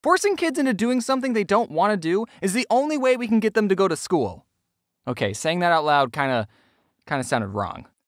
Forcing kids into doing something they don't want to do is the only way we can get them to go to school. Okay, saying that out loud kind of sounded wrong.